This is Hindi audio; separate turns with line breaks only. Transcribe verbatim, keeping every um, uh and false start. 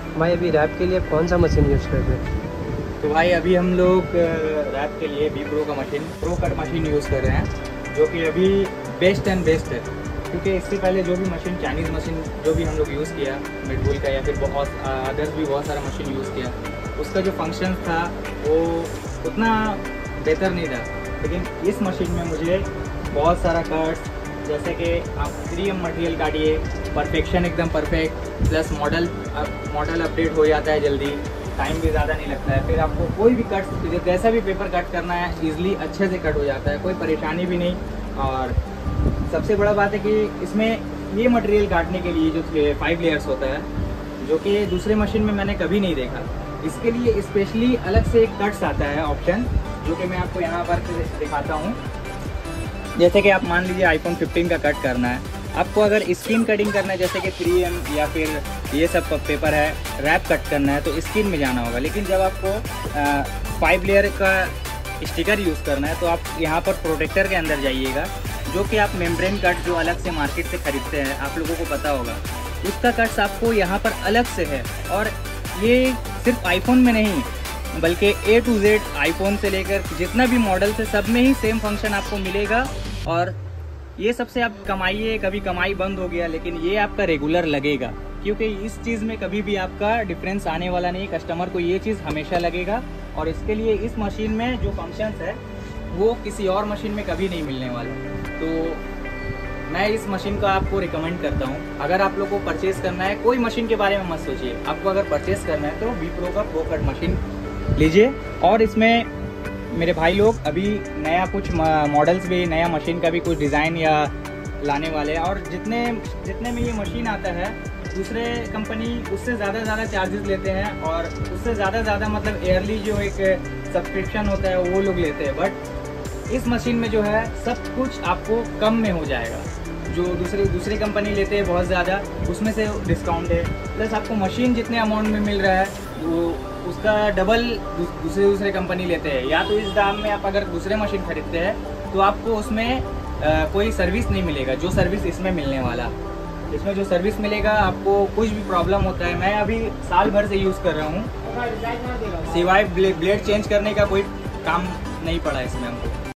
भाई अभी रैप के लिए कौन सा मशीन यूज़ कर रहे हैं?
तो भाई अभी हम लोग रैप के लिए वी प्रो का machine pro cut machine use कर रहे हैं, जो कि अभी बेस्ट एंड बेस्ट है। क्योंकि इससे पहले जो भी मशीन चाइनीज़ मशीन जो भी हम लोग यूज़ किया मिडबुल का या फिर बहुत अदर्स भी बहुत सारा मशीन यूज़ किया, उसका जो फंक्शन था वो उतना बेहतर नहीं था। लेकिन इस मशीन में मुझे बहुत सारा कट्स, जैसे कि आप थ्री एम मटेरियल काटिए, परफेक्शन एकदम perfect, plus model model update हो जाता है जल्दी, टाइम भी ज़्यादा नहीं लगता है। फिर आपको कोई भी कट जैसा भी पेपर कट करना है ईजिली अच्छे से कट हो जाता है, कोई परेशानी भी नहीं। और सबसे बड़ा बात है कि इसमें ये मटेरियल काटने के लिए जो फाइव लेयर्स होता है, जो कि दूसरे मशीन में मैंने कभी नहीं देखा, इसके लिए स्पेशली अलग से एक कट्स आता है ऑप्शन, जो कि मैं आपको यहाँ पर दिखाता हूँ। जैसे कि आप मान लीजिए आईफोन फिफ्टीन का कट करना है, आपको अगर स्क्रीन कटिंग करना है जैसे कि थ्री एम या फिर ये सब पेपर है, रैप कट करना है तो स्क्रीन में जाना होगा। लेकिन जब आपको फाइव लेयर का स्टिकर यूज़ करना है तो आप यहाँ पर प्रोटेक्टर के अंदर जाइएगा, जो कि आप मेम्ब्रेन कट जो अलग से मार्केट से ख़रीदते हैं, आप लोगों को पता होगा, उसका कट्स आपको यहाँ पर अलग से है। और ये सिर्फ आईफोन में नहीं बल्कि ए टू जेड आईफोन से लेकर जितना भी मॉडल है सब में ही सेम फंक्शन आपको मिलेगा। और ये सबसे आप कमाइए, कभी कमाई बंद हो गया लेकिन ये आपका रेगुलर लगेगा, क्योंकि इस चीज़ में कभी भी आपका डिफरेंस आने वाला नहीं। कस्टमर को ये चीज़ हमेशा लगेगा और इसके लिए इस मशीन में जो फंक्शंस है वो किसी और मशीन में कभी नहीं मिलने वाला। तो मैं इस मशीन को आपको रिकमेंड करता हूँ। अगर आप लोग को परचेज़ करना है, कोई मशीन के बारे में मत सोचिए, आपको अगर परचेज़ करना है तो वी प्रो का प्रो कट मशीन लीजिए। और इसमें मेरे भाई लोग अभी नया कुछ मॉडल्स भी, नया मशीन का भी कुछ डिज़ाइन या लाने वाले हैं। और जितने जितने में ये मशीन आता है दूसरे कंपनी उससे ज़्यादा ज़्यादा चार्जेस लेते हैं, और उससे ज़्यादा ज़्यादा मतलब ईयरली जो एक सब्सक्रिप्शन होता है वो लोग लेते हैं। बट इस मशीन में जो है सब कुछ आपको कम में हो जाएगा। जो दूसरे दूसरी कंपनी लेते हैं बहुत ज़्यादा, उसमें से डिस्काउंट है, प्लस आपको मशीन जितने अमाउंट में मिल रहा है वो उसका डबल दूसरे दूसरे कंपनी लेते हैं। या तो इस दाम में आप अगर दूसरे मशीन खरीदते हैं तो आपको उसमें आ, कोई सर्विस नहीं मिलेगा जो सर्विस इसमें मिलने वाला। इसमें जो सर्विस मिलेगा, आपको कुछ भी प्रॉब्लम होता है, मैं अभी साल भर से यूज़ कर रहा हूँ, सिवाय ब्लेड चेंज करने का कोई काम नहीं पड़ा इसमें हमको।